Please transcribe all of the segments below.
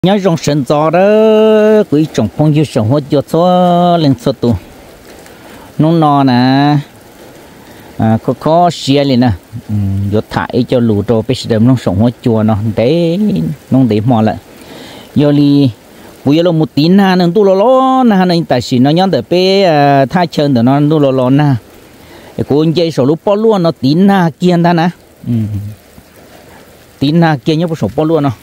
nhớ trong sân gió đó quý trồng phong dư sống hết cho số lên số tu nó nọ nè có xia liền nè vô thải cho lù trâu bây giờ nó sống hết chùa nó để mò lại vô li bây giờ một tí na nên tu lo na nên tại vì nó nhớ được bé thay chân được nó tu lo na cô anh chơi sổ lúc bao luôn nó tí na kia ta nè tí na kia nhớ sổ bao luôn nó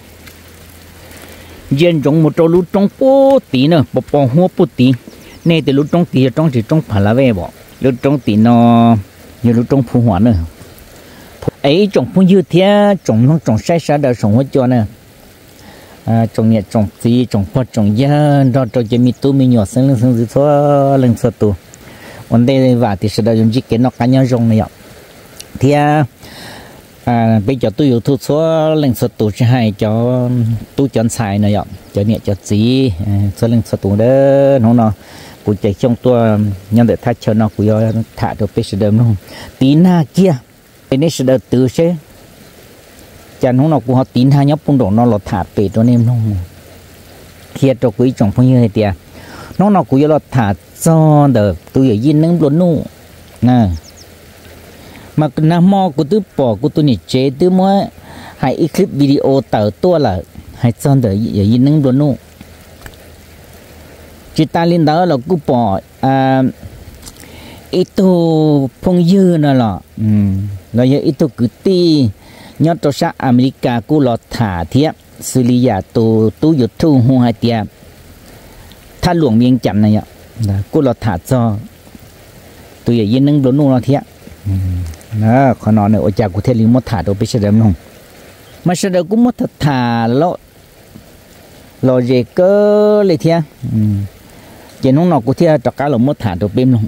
dân trong một trâu lúa trong phố tí nữa bỏ hoa phố tí này từ lúa trong tí trong chỉ trong phải là về bỏ lúa trong tí nó như lúa trong phù hoa nữa ấy trồng phong dư thế trồng nó trồng sai sai đời sống hết cho nè trồng nhẹ trồng tí trồng hoa trồng giá đó trồng cho mi tu mi nhỏ sinh gì thôi lần sau tu vấn đề và thì sẽ dùng chỉ cái nó cá nhân rong này ạ thì bây giờ tôi yêu thuốc số lần số tuổi hai cho tôi chọn xài này ạ cho nhẹ cho gì số lần số tuổi đó nó cũng chạy trong tôi nhân để thay cho nó cũng thả được bây giờ luôn tí na kia bên đây sẽ được từ xe chẳng nó cũng họ tí na nhóc bung đổ nó lọt thả bể cho nên không kia cho quý chồng phong như thế tiệt nó cũng lọt thả cho được tôi ở yên nâng luôn nụ nè mà nam mô của tôi bỏ của tôi nhảy chế tôi mới hay clip video tờ tua là hay xong đời ở yên nâng luôn nụ chỉ ta lên đó là cứ bỏ ít tu phong dư nữa là ít tu cứ ti nhớ cho sa America cứ lọt thả thiệp xử lý giả tu dự thu hoa hai tiệp tha luồng miếng chậm này ạ cứ lọt thả cho tôi ở yên nâng luôn nụ là thiệp nó còn nói nữa cha của thế liền mất thả đâu biết sẽ làm không mà sẽ đâu cũng mất thả lo gì cơ lấy thia chỉ nó nọ của thia cho cá là mất thả đâu biết không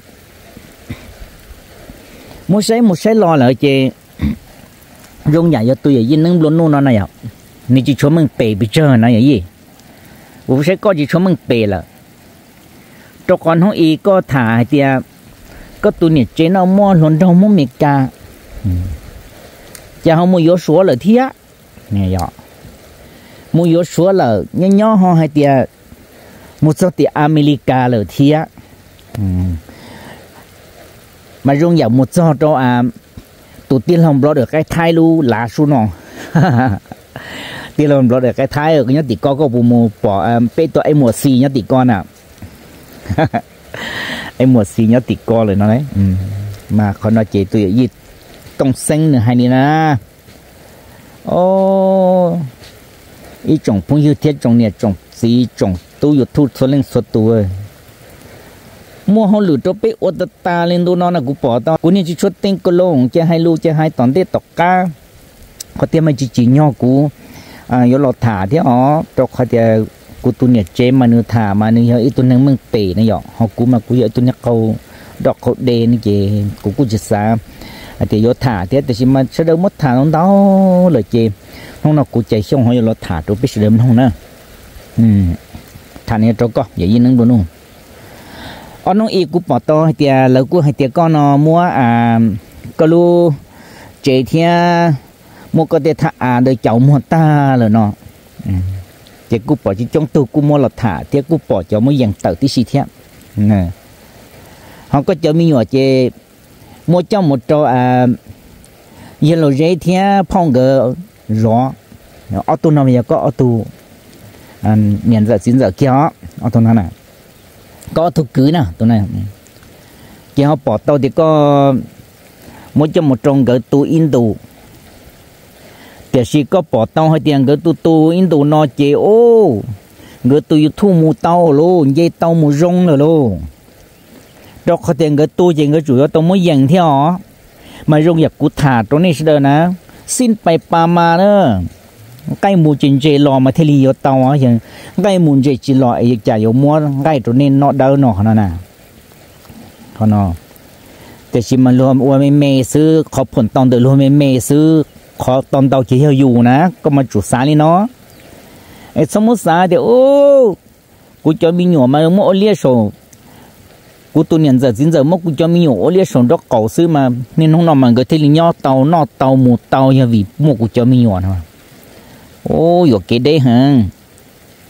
một cái lo là chị dùng nhà cho tôi ở yên nâng luôn nó này ạ nên chỉ cho mình bể bị chơi này gì cũng sẽ có chỉ cho mình bể là cho con không ý có thả thì có tụi nhỉ chế nó mua luôn đâu mua mì cá cha không mua yếu số là thiệt nghe rõ mua yếu số là nhỏ ho hay tiệt một số tiệt America là thiệt mà dùng dạng một số cho tụi tiên lòng lo được cái thái lu lá su nọ tiên lòng lo được cái thái ở cái nhất thì có bộ mù bỏ pe tụi em mùa xì nhất thì con à em một xí nhớ tịt coเลยnó đấy mà còn nói chị tôi gì tông xanh nữa hay đi na ô ý trồng phong dư thiết trồng nè trồng xí trồng tôi yêu thu số lên số tuổi mua họ lựa cho bé ô ta lên đôi nó là cũng bỏ tao cũng như chỉ xuất tinh cơ lông chơi hai lu chơi hai tòn tết tọc cá có tiền mà chỉ nhau cũ yếu lọt thả thế họ cho họ thìกูตัวเนี่ยเจมาเนื้อถามาเนื้อไอ้ตัวนั้นมึงเป๋นะหยอกเขากูมากูเยอะตัวนี้เขาดอกเขาเดนเจกูจะสาแต่ยศถาเท่แต่ชิมาเสด็จมดถาน้องเต้าเลยเจน้องเรากูใจช่องเขาอยู่รถถาตัวไปเสด็จน้องนะถาเนี่ยเราก็อย่ายินนั่งดูนู่นอ๋อน้องอีกูปอโตให้เตียแล้วกูให้เตียก็นอมัวก็รู้เจเทียมัวก็เดถาโดยเจ้ามัวตาเลยเนาะchỉ cú bỏ chỉ trong tu cú mua lọt thả thì cú bỏ cho mới dàn tự tí xí thiệt nè họ có cho mi nhỏ chỉ mua trong một trò giờ lo dễ thiệt phong gờ rõ ô tô nào bây có ô tô nhận giờ xin giờ kia ô tô nào nè có ô tô cưới nèตัวnày chỉ họ bỏ tàu thì có mua trong một trong gờ tu in tuแต่สิก็ปอเต้าให้เตียงเกิดตัวอินโดนอเจโอเกิดตัวยูทูมูเต้าโลเย่เต้ามูจงเลยโลดอกเขาเตียงเกิดตัวเจงเกิดจุดตัวไม่ยังเที่ยวมาจงอยากกุถาตรงนี้สิเด้อนะสิ้นไปปามาเนอะใกล้มูจินเจรอมาเทลีโยเต้าอ่ะยังใกล้มูเจจิรอไอ้จ่ายโยมัวใกล้ตัวนี้นอเดินนอขนาดน่ะเขานอแต่ชิมันรวมว่าไม่ซื้อขอผลตองเดือดรวมไม่ซื้อขอตอนเตาเขียวอยู่นะก็มาจุดสาลีเนาะไอ้สมุทรสาเดี๋ยวโอ้กูจะมีหน่อมาเมื่อเลี้ยโซกูตัวเนี่ยจะสินจะเมื่อกูจะมีหน่อเลี้ยโซดอกเก่าซื้อมาเนี่ยน้องนอมันก็ที่ลิ้นย่อเตานอเตาหมูเตาอย่างวีเมื่อกูจะมีหน่อนะโอ้ยอยู่เกได้ฮะ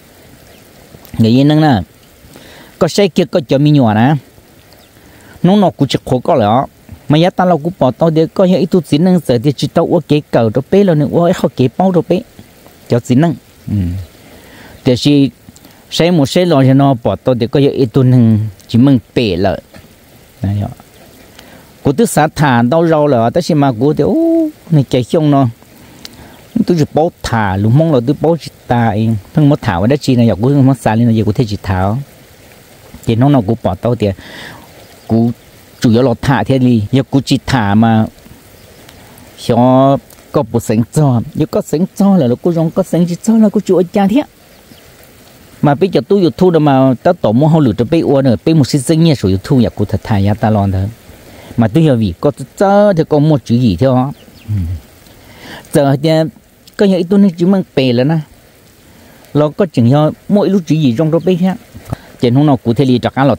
người yên năng nè có xe kia có cho mi nhỏ nè nó cũng chỉ khổ có lẽ mà giá ta lâu cũng bỏ tao để có những ít xin năng sợ thì chỉ tao uống cái cầu đó bé là nữa uống không cái bao đó bé cho xin năng để chỉ xe một xe lo cho nó bỏ tao để có những ít năng chỉ mừng bể lợi này ạ cô tức xả thả đau rau là tất nhiên mà cô thì này chạy xong nó tôi chỉ bao thả lúc mong là tôi bao chỉ tài thằng mất thảo ở đất chi này giờ cũng mất xả lên là giờ cũng thấy chỉ thảo thì nó nào cũng bỏ tao thì cũng chủ yếu là thả thế đi giờ cũng chỉ thả mà cho có bộ sánh cho nếu có sánh cho là nó cũng giống có sánh chỉ cho là cũng chịu cha thế mà bây giờ tôi thu được mà tao tổ mua hậu lửa cho bây uốn rồi bây một sinh sinh nhẹ số thu giờ cũng thật thải giá ta lon thôi mà tôi hiểu vì có cho thì có một chữ gì theo đó giờ thì có những tôi nên chứng minh bề là nè nó có chừng cho mỗi lúc chữ gì trong đó bây hết trên hôm nào cụ thể li cho cá là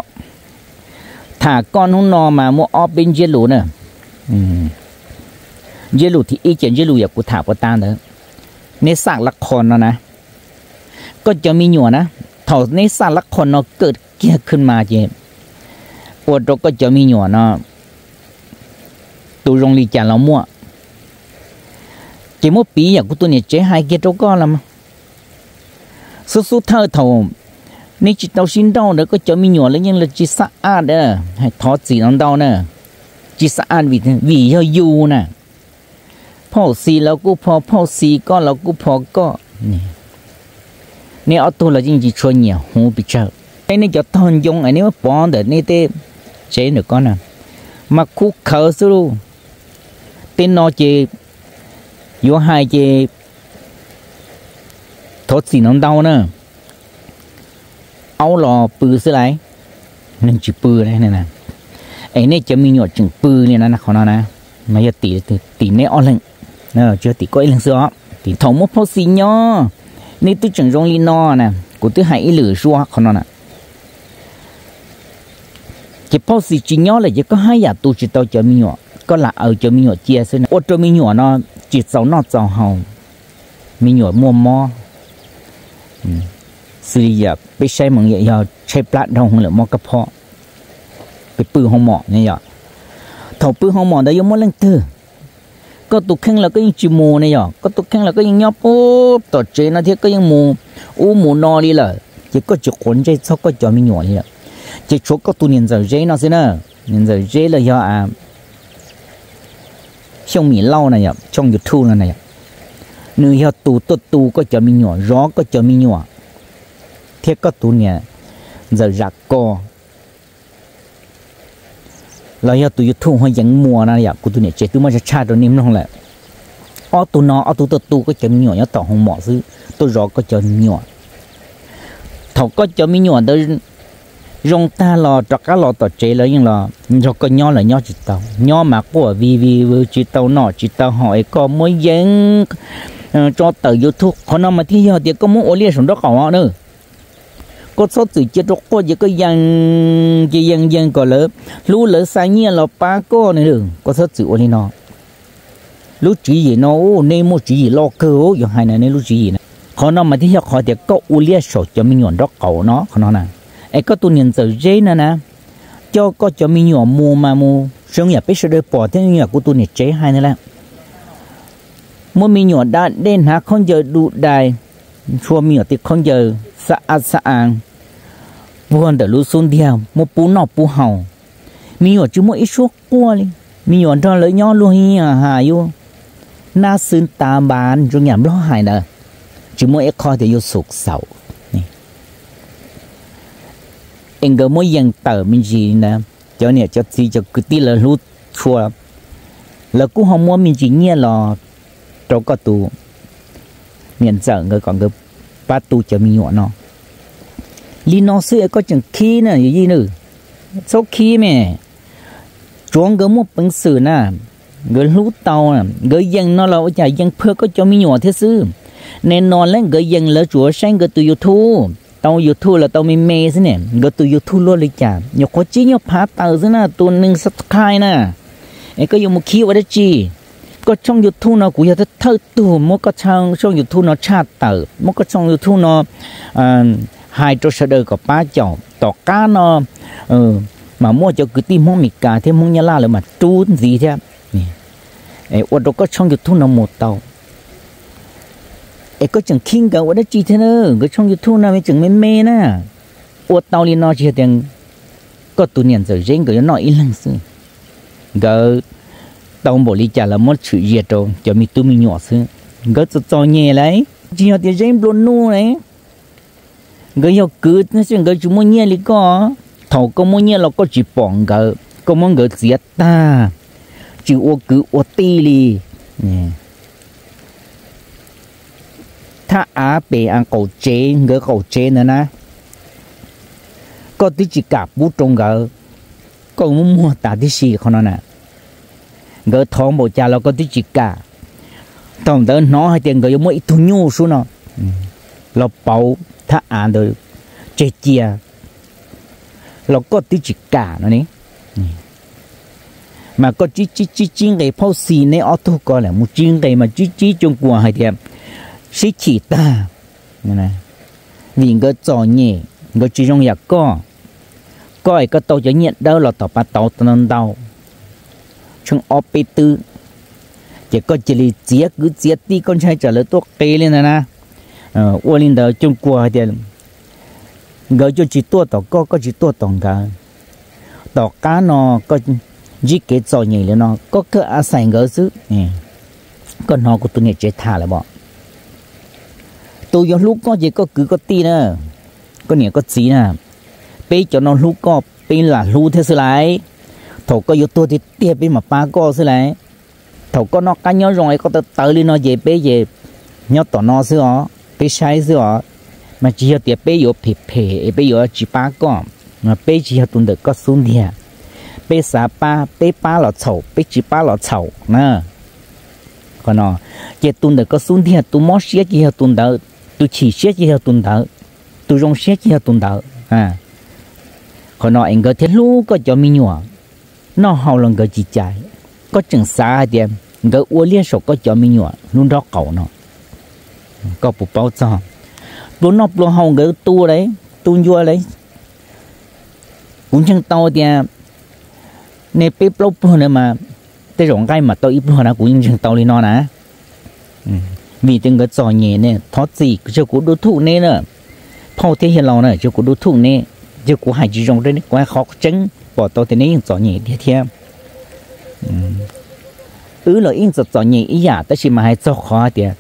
thả con hôm nọ mà mua ở bên dưới lũ nè dưới lũ thì ý chuyện dưới lũ giờ cụ thả qua ta nữa nên sạc lạc con nó nèก็จะมีหยวนะถอดในสารละคนเราเกิดเกี่ยขึ้นมาเจอดเราก็จะมีหยวนะตัวโรงลีจานเรามั่วเจมั่วปีอยากกูตัวเนี่ยเจ๊หายเกี่ยเราก็ละมั้งสู้ๆเธอถอนี่จิตเราสิ้นดาวเด้อก็จะมีหยวแล้วยังเลยจิตสะอาดเด้อให้ถอดสีน้ำดาวเด้อจิตสะอาดวิเยอะอยู่น่ะพ่อสีเรากูพอพ่อสีก็เรากูพอก็นี่เอาตัวเราจริงๆชวนเนี่ยหูไปเจอไอ้นี่จะตอนยงไอ้นี่ว่าปอนแต่นี่เต้เจ๊หนึ่งก้อนน่ะมาคุกเขาสู้เต้นนอเจอยู่หายเจทดสีน้ำดาวเนอะเอาหล่อปืนซื้อไรนั่นจีปืนเลยนะไอ้นี่จะมีหยดจึงปืนเนี่ยนะเขาเนาะนะไม่จะตีไม่อ่อนเลยเนอะเจอตีก้อยเรื่องเสือตีถงมุกพอสีเนาะนี่ตัวจังรงลีนอนะกูตัวหายเหลือชัวเขาเนาะจะพอสีจีเนาะเลยจะก็ให้ยาตัวจิตเราจะมีหยดก็ละจะมีหยดเจียซึ่งโอ้จะมีหยดเนาะจิตเสาเนาะเสาเฮามีหยดมัวมอสื่ออย่าไปใช้เหมือนอย่าใช้ปลาดองหรือมอกระเพาะไปปืนห้องหมอเนี่ยอย่าถอดปืนห้องหมอได้ยังมั่วเล่นเธอก็ตุกแข้งแล้วก็ยังจิมูเนี่ยอย่าก็ตุกแข้งแล้วก็ยังยอบปุ๊บต่อเจนะเทียก็ยังมูหมูนอนี่แหละจะก็จะขนใจเขาก็จะมีหน่วยเนี่ยจะชกก็ตัวเนียนใจเจนะสินะเนียนใจเจเลยอย่าช่องมีเล่าเนี่ยอย่าช่องยูทูบนั่นเนี่ยเนื้ออย่าตูก็จะมีหน่วยร้อก็จะมีหน่วยเทียก็ตัวเนี่ยจะรักก็เราอยากตัวยุทธหัวยังมัวนะอยากกูตัวเนี่ยเจตัวมันจะชาตัวนิ่มลงแหละเอาตัวนอเอาตัวก็จะมีหน่วยต่อห้องหมอซื้อตัวรอก็จะมีหน่วยเขาก็จะมีหน่วยโดยรงตาหล่อจักรหล่อต่อเจแล้วยังหล่อเราก็ย่อเลยย่อจิตเตาย่อมากกว่าวีจิตเตาหน่อจิตเตาหอยก็ไม่ยังcho tờ YouTubeเขานำมาที่ยอดเดียวก็มุ่งโอเลี้ยสมรสของเขาเนอะก็สดสื่อเจ็ดรกก็ยังก็ยังก็เลยรู้เลยสายเงี้ยเราป้าก็นี่หนึ่งก็สดสื่อโอเลี้ยนอรู้จีgì nó nên muaจีgì lo cơอย่างhai này nênรู้จีนะเขานำมาที่ยอดเขาเดียวก็โอเลี้ยสดจะมีหย่อนรกเก่าเนาะเขาเนาะนะไอ้ก็ตัวเนียนเจอเจนะนะเจ้าก็จะมีหย่อนมูมามูซึ่งอย่าไปเสด็จปอดที่นี่กูตัวเนี่ยเจให้นั่นแหละเมื่อมีหยดด้านเด่นหาคนเจอดูได้ชัวมีหยดติดคนเจอสะอาดสะอาดบวนแต่รู้ส่วนเดียวมัวปูนอกปูเห่ามีหยดจุ่มอีชัวกลัวเลยมีหยดตอนเลยย่อลุยหายอยู่น่าซึ้งตาบานจงหยาบล้อหายเนอะจุ่มอีคอเดียวสุกเสานี่เองก็มัวยังเติมมันจีนะเจ้าเนี่ยเจ้าซีเจ้ากุฏิเลยรู้ชัวแล้วกูหอมมัวมันจีเงี้ยรอเราก็ตูเมียนเจอเงยก่อนก็ป้าตูจะมีหัวเนาะลีนอซื้อก็จังขี้น่ะอย่างนี้นึโซขี้แม่จวงก็มั่วเป็นสื่อน่ะเงยรู้เตาน่ะเงยยังนอเราจะยังเพื่อก็จะมีหัวเท่ซื้อแน่นอนแล้วเงยยังแล้วจัวแซงก็ตูยูทูเตายูทูแล้วเตามีเมย์สิเนี่ยก็ตูยูทูล้วนเลยจ้ะอย่าขอจี้อย่าพาเตาซิน่ะตัวหนึ่งสักคายน่ะไอ้ก็ยังมุขี้ว่าได้จีก็ช่องยูทูบเนาะกูอยากจะเท่าตัวมันก็ช่องยูทูบเนาะชาติเต๋อมันก็ช่องยูทูบเนาะ hai chỗ sẽ đời có ba chậu tỏ cá nó mà mua cho cứ tìm món mì cá thêm món nhà la rồi mà trốn gì thế ấy ở đó có trong YouTube nó một tàu ấy có chẳng kinh cả ở đó chi thế nữa có trong YouTube nó mới chẳng mê mê nè ở tàu đi nó chỉ tiền có tụi niệm rồi riêng cái nó ít lắm xưa cái tàu bộ lý trả là mất sự diệt rồi cho mình tụi mình nhỏ xưa cái cho nhẹ lấy chỉ là tiền riêng luôn nu đấy cái yêu cứ nó xem cái chúng muốn nhẹ lý có thầu có muốn nhẹ là có chỉ bỏng cái có muốn cái diệt ta chỉ ô cứ ô tì liถ้าอาเปอังเกาเจงเกาเจนนะก็ที่จิกับบุตรงก็มัวตาที่สี่คนนั้นน่ะเกาท้องโบจาเราก็ที่จิกาต้องเดินน้อให้เตียงเกายังไม่ทุ่งยูสู้เนาะเราเป่าถ้าอ่านโดยเจียเราก็ที่จิกาเนาะนี่mà có chỉ cái phao xì này ở thu coi là một chỉ cái mà chỉ trong quà hay thiệt sĩ chỉ ta này vì cái trò nhẹ cái chỉ trong giặc coi cái tàu cho nhận đâu là tàu ba tàu tàu tàu trong op tư chỉ có chỉ là cứ chia tí con trai trả lời tốt cây lên này nè uo lên đó trong quà hay thiệt cái cho chỉ tua tàu có chỉ tua tàu cá nó có chỉ cái trò nhảy lên nó có cái à sành gỡ xứ con nó của tôi nghe chế thả lại bọn tôi do lúc có chỉ có cứ có tí nữa có nghĩa có gì nè bây cho nó lúc có bây là lúc thế lại thầu có yếu tôi thì tiếp bây mà ba có xứ lại thầu có nó cá nhớ rồi có tới lên nó về bây về nhớ tỏ nó xứ ó bây sai xứ ó mà chỉ là tiếp bây giờ phê bây giờ chỉ ba có mà bây chỉ là tuần được có xuống đi bây sa ba là chậu bây chỉ ba là chậu nè còn nó chỉ tuần được có xuống thì tu mót xé chỉ là tuần đỡ tu chỉ xé chỉ là tuần đỡ tu rong xé chỉ là tuần đỡ còn nó anh có thiết lú có cho mình nhỏ nó hậu lần có chỉ chạy có chừng xa thì có uốn liên sọc có cho mình nhỏ luôn đó cậu nó có bộ bao cho luôn nó luôn hậu cái tu đấy tu vua đấy cũng chẳng to thì nên bếp lâu nữa mà cái rộng gai mà tôi ít hơn nó cũng chẳng tao đi nó nè vì từng cái trò nhẹ này thoát gì cho cụ đối thủ này nữa phao thế hiện lâu nữa cho cụ đối thủ này cho cụ hai chỉ rộng đấy quá khó tránh bỏ tao thế này trò nhẹ thế theo là in trò nhẹ ý giả tất nhiên mà hay cho khó thì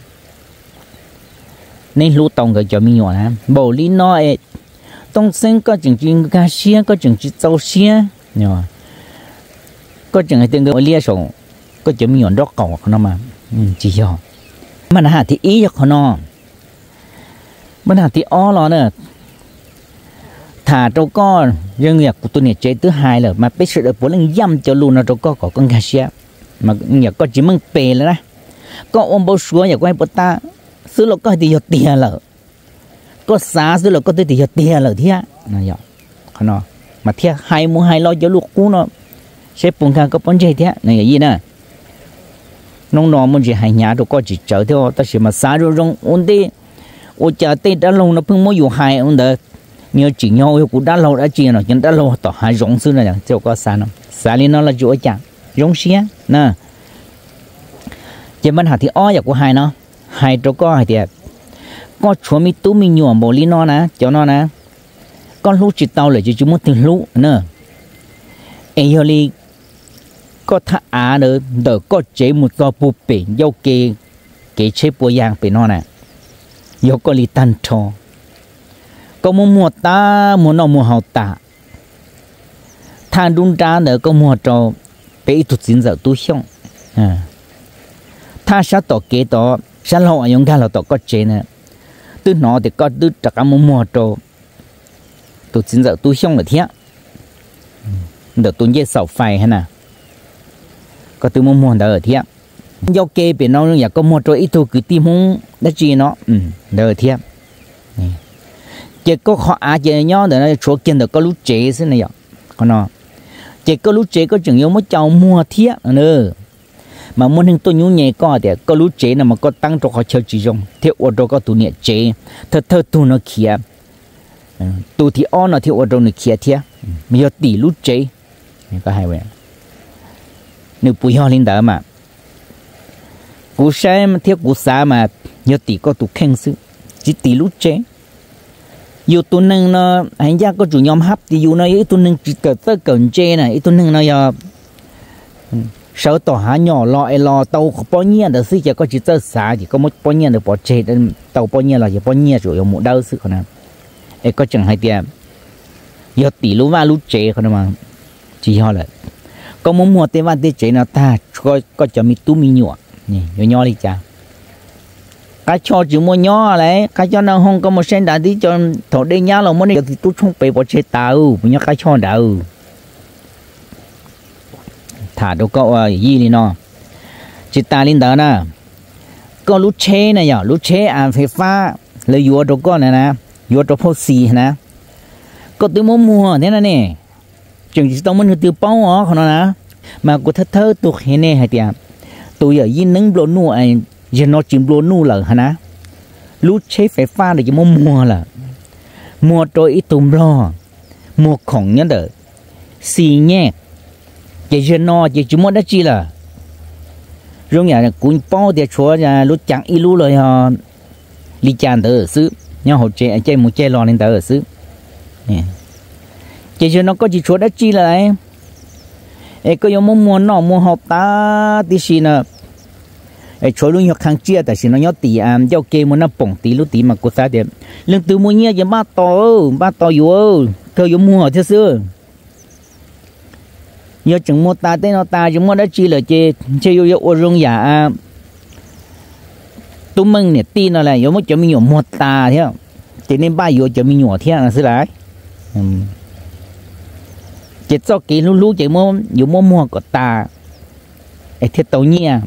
nên lú tông cái cho mình nhỏ nè bầu lý nó tông sinh có chừng chừng cá xía có chừng chừng trâu xía nhỏ có chừng hay tiếng cái lia sổ có chừng mình nhọn đốt cỏ nó mà chỉ cho mà nó hạt thì ý cho nó mà hạt thì ó lo nữa thả trâu con riêng nhà của tôi này chế thứ hai là mà biết sự được bốn lần dăm cho luôn nó trâu con có con gà xía mà nhà có chỉ măng pè là có ôm bao súa nhà quay bớt ta xứ lo có thì giật tiền lợ có xá xứ lo có thì giật tiền lợ thế nó vậy nó mà thế hai mua hai lo cho luộc cú nó sẽ bùng khang có vấn đề thế này gì nè nông nọ muốn gì hay nhà đâu có chỉ chờ theo ta chỉ mà xá rồi rong ổn đi ôi chờ tây đã lâu nó phương mới dùng hai ông đỡ nhiều chỉ nhau cũng đã lâu đã chia rồi nhưng đã lâu tỏ hai rong xưa này cho có xá nó xá lên nó là chỗ chẳng rong xía nè chỉ mình hạt thì ó giờ của hai nó hai chỗ có hai thì có chúa mi tú mi nhổm bồ li nó nè cho nó nè con lú chỉ tao lại chỉ chúng muốn tiền lú nữa ấy li có thà á nữa đỡ có chế một do bù bể dâu kê kê chế bùa giang bể nó nè dâu có li tan cho có mua ta mua nó mua hậu ta than đun ra nữa có mua cho bể tụt dính giờ tu xong tha sát tổ kế tổ sát lộ ở những cái là tổ có chế nè từ nó thì có từ tất cả mua cho tụt dính giờ tu xong là thế được tuần dễ sầu phai hay nè có từ mua đỡ thiệt do kê bên nó nhà có mua cho ít thôi cứ tìm không đã chi nó đỡ thiệt chỉ có họ chỉ nhau để nó chỗ kia được có lú chế thế này còn nó chỉ có lú chế có chừng yêu mới chào mua thiệt nữa mà muốn hình tôi nhú nhẹ có thì có lú chế nào mà có tăng cho họ chơi chỉ dùng thiệt ở đâu có tụ nhẹ chế thật tu nó kia tụ thì on nó thì ở trong nước kia thiệt bây giờ tỷ lút chế có hai vậy nếu bùi ho lên đó mà cú sai mà thiệt cú sa mà giờ tỷ có tụ khen sự chỉ tỷ lút chế yêu tụ nâng nó anh gia có chủ nhóm hấp thì yêu nó ít tụ nâng chỉ cỡ tới cỡ chế này ít tụ nâng nó giờ sợ tàu há nhỏ lo tàu bao nhiêu được sự chỉ có chỉ tới xã chỉ có một bao nhiêu được bỏ chế tàu bao nhiêu là chỉ bao nhiêu rồi một đâu sự còn nào ấy có chẳng hay tiền giờ tỷ lú va lú chế còn mà chỉ ho lại có muốn mua tiền van tiền chế nào ta có cho mi tú mi nhọ nè nhỏ đi cha cái cho chỉ mua nhỏ đấy cái cho nó không có một sen đã tí cho thổ đây nhá là muốn đi thì tú không bị bỏ chế tàu nhá cái cho đâu thả đâu có gì đi nó chỉ ta lên đó nè có lú chế này nhở lú chế phải pha lấy vua đâu có này nè vua đâu phô xì nè có từ mua thế này nè chừng chỉ tao mình từ bao ó không nè mà có thơ tụt thế này hay tiệt tôi ở yên nâng blow nu ai giờ nó chìm blow nu là hả nè lú chế phải pha để cho mua là mua tôi ít tùm lo mua khổng nhá đỡ xì nhẹ cái giờ nó chỉ mua đã chi là rồi nhà cuốn bao để chúa nhà lú chẳng ít lú rồi họ đi chăn tới ở xứ nhau hỗ trợ chơi một chơi lò lên tới ở xứ cái giờ nó có chỉ chúa đã chi là ấy có giống mua nó mua hộp ta tí xí nè chúa luôn học hàng chia tại vì nó nhớ tỷ giao kê muốn nó bổng tỷ lúc tỷ mà cô ta đẹp lần từ mua nhia cho ba to vô thôi giống mua thế xưa nhớ chừng mua ta tới nó ta chúng mua đã chi là chơi vô ô rong giả tụi mình nè tin nó là giống một chỗ mình nhỏ một ta thế cho nên ba vô chỗ mình nhỏ thế là xứ lại chỉ cho cái lú chỉ mua của ta thiết tàu nhia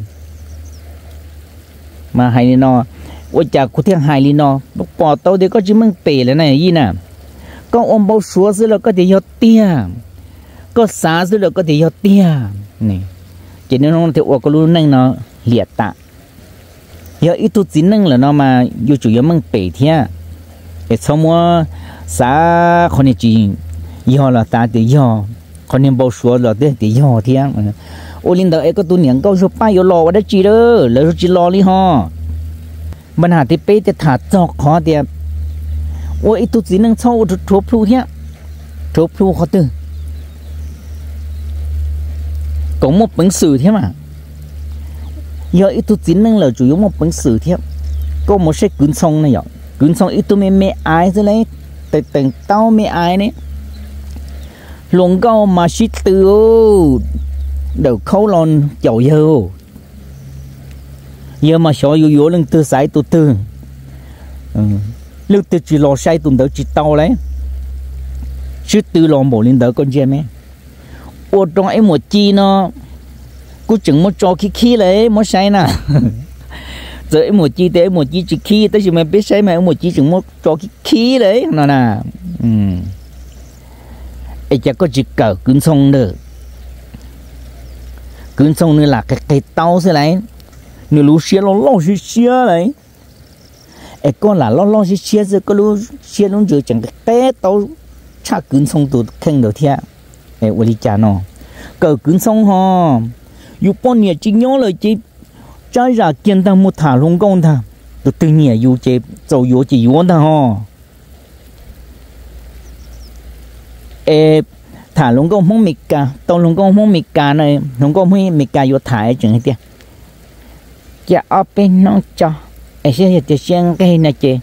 mà hay nó ôi chà cô thiên hay li nó bỏ tàu thì có chỉ mình tệ là này gì nè có ôm bao số rồi là có thể học tia có xá rồi là có thể học tia này chỉ nên nó thì có lú nâng nó liệt tạ giờ ít tu chính nâng là nó mà dù chủ yếu mình bể thế để xong mua xá con này chỉ do là ta để do con em bao số là để do thế ô linh đời có tu niệm câu số ba vô lò ở đó chỉ đó là chỉ lò đi ho mình hạt thì bé thì thả cho khó thì ô ít tu chính nâng sau thua plu thế thua plu khó từ có một bản sử thế mà giờ ít tu chính nâng là chủ yếu một bản sử thế có một cái cuốn song này vậy cuốn song ít tu mẹ ai thế này từng tao mẹ ai này luồng câu mà shit từ đầu khâu lon chậu giờ mà sợ vô lần từ sải từ từ lúc từ chỉ lo sai tụi đỡ chỉ tao đấy chứ từ lo bộ lên đỡ con chim ấy ô trong ấy một chi nó cứ chừng một cho khí lấy một sai nè rồi một chi tới một chi chỉ khí tới chỉ mà biết sai mà một chi chừng một cho khí đấy nó nè ấy chắc có chỉ cờ cứng sông nữa cứng sông nữa là cái tàu thế này nếu lú xia lo xia đấy ấy con là lo xia rồi có lú xia luôn rồi chẳng cái tàu chắc cứng sông tụt khen được thiệt ấy uli cha nó cờ cứng sông ho dù bao nhiêu chỉ nhớ lời chỉ trái ra kiên ta một thả lông công ta từ từ nhẹ dù chỉ dầu dù chỉ vốn ta ho thả lông công không mịt cả tàu lông công không mịt cả này lông công không mịt cả vô thải chừng hết tiệt chả ở bên nó cho sẽ chỉ xem cái này chị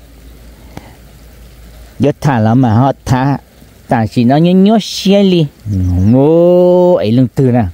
vô thả lắm mà họ thả tại chỉ nó nhớ xe li ngô ấy lưng từ nè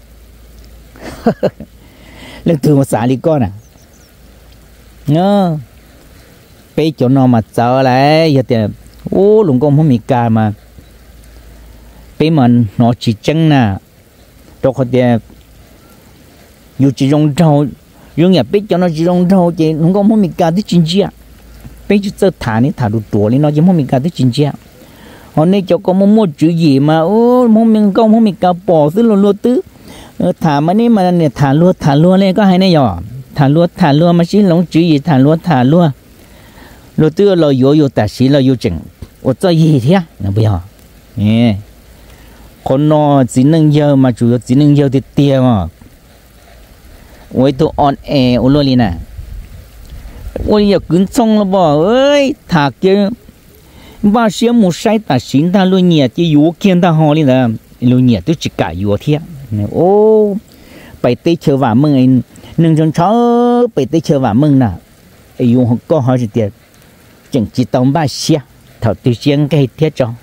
lưng từ một xả đi con à nhớ bây chỗ nó mà sợ lại giờ thì ô lông công không mịt cả mà bây mình nó chỉ chân nè đâu có thể dù chỉ dùng trâu dùng nhà bây cho nó chỉ dùng trâu chỉ không có muốn mình cả tới chín chia bây giờ thả này thả đủ tuổi này nó chỉ muốn mình cả tới chín chia hôm nay cho có một chữ gì mà ô muốn mình công muốn mình cả bỏ thứ luôn tứ thả mà này mà này thả luôn này có hay này nhở thả luôn mà chỉ lóng chữ gì thả luôn lô tứ là vô tại xí là vô chừng ở cho gì thế nó bây giờ nè con nó chỉ nâng giờ mà chủ yếu chỉ nâng giờ thì tiền mà ôi tôi on air ôi luôn đi nè ôi giờ cứng xong là bỏ ơi thà kia ba xíu một sai ta xin ta luôn nhẹ chỉ yếu kiên ta ho đi là luôn nhẹ tôi chỉ cả yếu thế ô bảy tây chờ vả mừng anh nâng trong chó bảy tây chờ vả mừng nè yếu họ có hỏi gì tiền chẳng chỉ tông ba xíu thảo tôi xiên cái thiết cho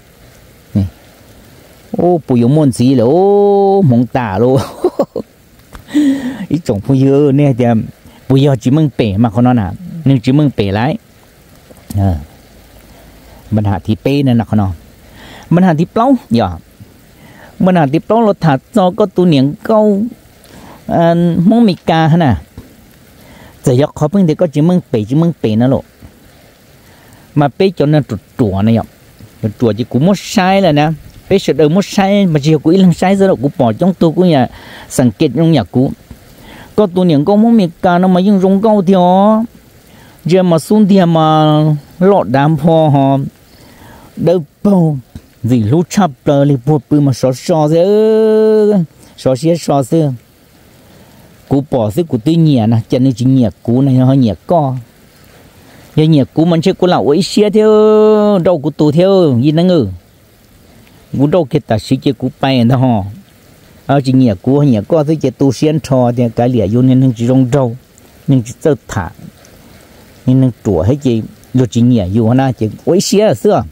ô bùi yếu môn gì là ô mong tả luôn ít chồng phụ yêu nè thì bùi yếu chỉ mừng bể mà con nó nè nhưng chỉ mừng bể lại mình hạ thì bể nên là con nó mình hạ thì plau giờ mình hạ thì plau là thật cho có tu niệm câu mong mì ca hả nè giờ giấc khó bên thì có chỉ mừng bể nó lộ mà bể cho nên chùa này ạ chùa chỉ cũng mất sai là nè bể sự đời mất sai mà chỉ cũng lần sai rồi cũng bỏ trong tu cũng nhà sản kết trong nhà cũng có tu niệm câu mong mì ca nó mà dùng rong câu thì ó giờ mà xuống thì mà lọt đám phò họ đâu bao vì lúc chập rồi thì buộc bự mà xóa xưa cú bỏ xứ cú tươi nhẹ nè cho nên chỉ nhẹ cú này hơi nhẹ co giờ nhẹ cú mình chơi cú lão ấy xía theo đâu cú tù theo gì nữa ngừ cú đâu kia ta xí chơi cú bay đó họ chỉ nhẹ cú hơi nhẹ co thì chơi tu xuyên trò thì cái lìa vô nên chỉ rong đâu nhưng chỉ tơ thả nên chùa hết gì rồi chỉ nhẹ vô na chỉ ấy xía là xưa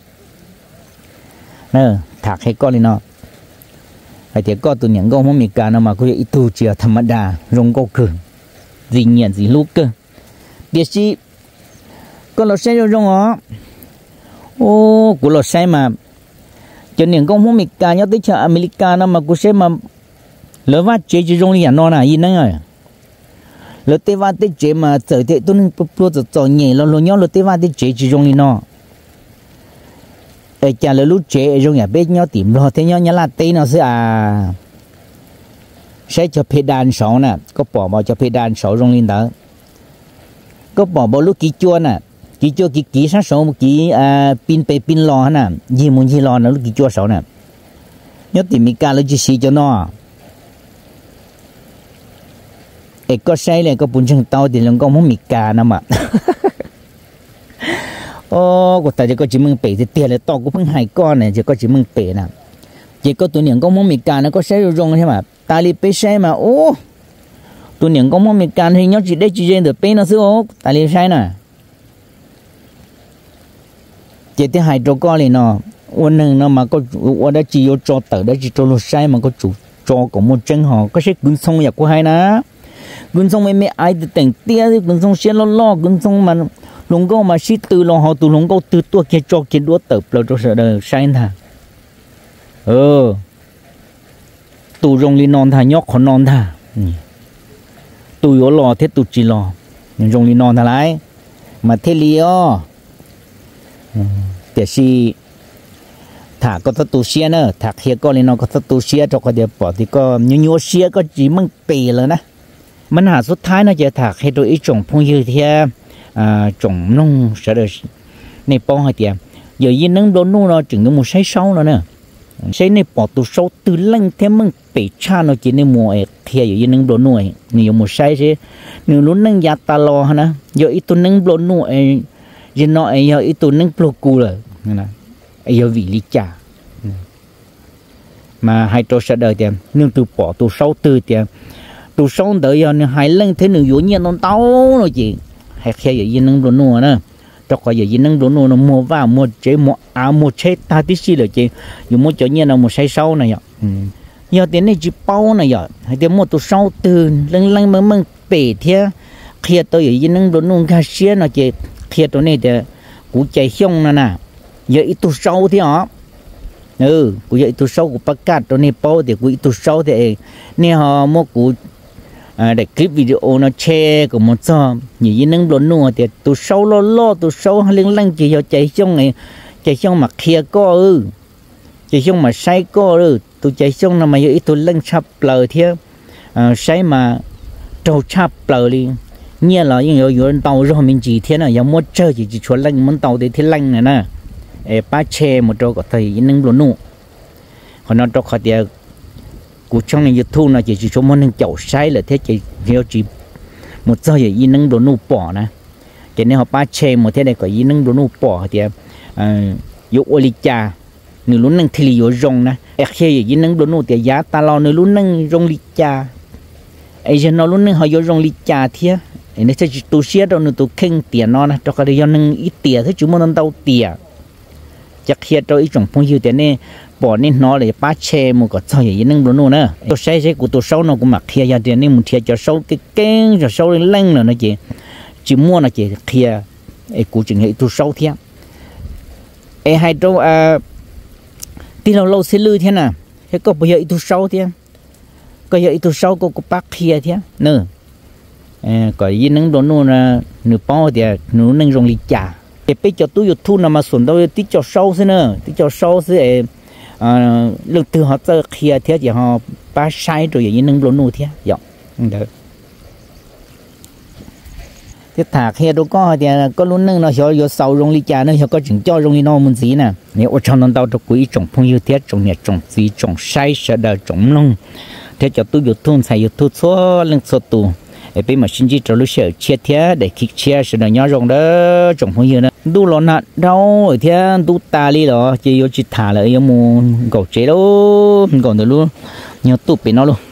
nè thạc hay con đi nó hay thì có tụi những con món mì cá nó mà có ít tu chỉ thầm đà rong câu cường gì nhẹ gì lúc cơ biết gì con lợn xe rong ó ô của lợn xe mà cho những con món mì cá nhớ tới chợ America nó mà của xe mà lỡ vắt chế chỉ rong đi ăn non à gì nữa rồi lỡ tê vắt tê chế mà trở thế tôi nên pro cho nhẹ lo nhớ lỡ tê vắt tê chế chỉ rong đi nó ở chả là lúc trẻ trong nhà bếp nhau tìm lo thế nhau là tây nó sẽ sẽ cho phê đàn sổ nè có bỏ vào cho phê đàn sổ trong lên đó có bỏ vào lúc kỹ chua nè kỹ chua kỹ sát sổ một kỹ pin lo nè gì muốn gì lo nó lúc kỹ chua sổ nè nhớ tìm mi ca lúc chỉ xí cho nó có say này có bún chưng tao thì lần con muốn mi ca nè mà ô của ta chỉ có chỉ mừng bể thì tiền là to cũng phân hai con này chỉ có chỉ mừng bể nè chỉ có tụi niệm có món mì cà nó có xe rong thế mà ta đi bể xe mà ô tụi niệm có món mì cà thì nhớ chỉ để chỉ riêng được bể nó xíu ô ta đi xe nè chỉ tới hai chỗ con này nó uốn nâng nó mà có uốn đã chỉ vô cho tờ đã chỉ cho lột xe mà có chủ cho có một chân họ có xe gương sông nhà của hai ná gương sông mấy ai từ tỉnh tia gương sông xe lo gương sông mà lồng câu mà xí từ lồng họ từ lồng câu từ tua kia cho kia đũa tập là cho sợ đời sai thà tụ rong li non thà nhóc còn non thà tụ yếu lò thế tụ chỉ lò rong li non thà lại mà thế liò để xí thà có tụ xía nữa thà kia có li non có tụ xía cho có để bỏ thì có nhiều xía có chỉ măng pì rồi nè mìnhหาสุดท้ายน่าจะถากให้โดยอีจงพงยืดเทียtrồng nông sẽ được này bao hai tiền giờ yên nâng đốn nô nó chừng một say sâu nó nè say này bỏ tụ sâu từ lăng thêm mừng bị cha nó chỉ nên mùa thì giờ yên nâng đốn nuôi nhiều một say chứ nhiều lúc nâng giá ta lo hả nè giờ ít tụ nâng đốn nuôi giờ nó giờ ít tụ nâng plo cù rồi nè giờ vị lý trà mà hai trâu sẽ đời tiền nâng từ bỏ tụ sâu từ tiền tụ sâu đợi giờ hai lăng thế nửa dối nhiên nó tao rồi chị hay khi giờ yên nâng đồ nô nữa, cho coi giờ yên nâng đồ nô nó mua vào mua chế mua áo mua chế ta tí xí rồi chị, dùng mua chỗ nhiên là một say sâu này vậy, giờ tiền này chỉ bao này vậy, hay tiền mua tụ sâu từ lăng mừng bể thế, khi tôi giờ yên nâng đồ nô cá xía nó chị, khi tôi này thì cú chạy xong nè, giờ ít tụ sâu thế hả? Cú giờ ít tụ sâu của bác cát tôi này bao thì cú ít tụ sâu thì nè họ mua cú để clip video nó che của một số nhiều những nâng đốn nua thì tụ sâu lo tụ sâu liên lăng chỉ cho chạy xong mà kia co chạy xong mà say co tụ chạy xong là mà ít tụ lăng chập lờ thế say mà trâu chập lờ đi nghe là những người tàu rồi mình chỉ thế này giống một chơi chỉ chuẩn lăng muốn tàu để thế lăng này nè ba che một chỗ có thời in nâng luôn nụ họ nói cho họ tiền cụ trong này YouTube là chỉ số món nâng chậu sai là thế chỉ một giờ vậy in nâng luôn nụ bỏ nè cho nên họ ba che một thế này có in nâng luôn nụ bỏ thì dụ oli cha nửa luôn nâng thì liều rong nè khi in nâng luôn nụ thì giá ta lo nửa luôn nâng rong li cha ấy giờ nó luôn nâng họ vô rong li cha thế nên sẽ tu sửa đâu nữa tu khen tiền nó nè cho cái đó nâng ít tiền thế chúng mình đâu tiền chắc hiện trong ít trong phong hiệu tiền này bỏ nên nó để bắt che một cái sao vậy nâng luôn nữa tôi sẽ của tôi sâu nó cũng mặc thiệt giờ tiền nên một thiệt cho sâu cái kén cho sâu lên lăng rồi nó chỉ mua nó chỉ thiệt ấy của chừng ấy tôi sâu thiệt ấy hai trong tí lâu sẽ lư thế nào thế có bây giờ tôi sâu thiệt có giờ tôi sâu có bắt thiệt thiệt nữa có gì nâng luôn là nửa bao thì nửa nâng rong lì chả để bây giờ tôi thu nằm mà xuống đâu tí cho sâu thế nữa tí cho sâu thế lượng từ họ tới kia thế thì họ ba sai rồi vậy nâng luôn thế dạ được cái thạc kia đâu có thì có luôn nâng nó hiểu sâu rong lì chả nó hiểu có chừng cho rong lì nó muốn gì nè nếu ở trong nó đâu được quý trồng phong yêu thế trồng nhà trồng gì trồng sai sẽ đời trồng nông thế cho tôi thu xài thu số lượng số tù để bây mà xin chỉ cho lúc sợ chia thế để kích chia sẽ là nhỏ rộng đó trồng phong yêu đó đu lon nè đâu ở thế đu ta đi đó chỉ yêu chỉ thả lại yêu muốn gạo chế đâu còn được luôn nhiều tụt bị nó luôn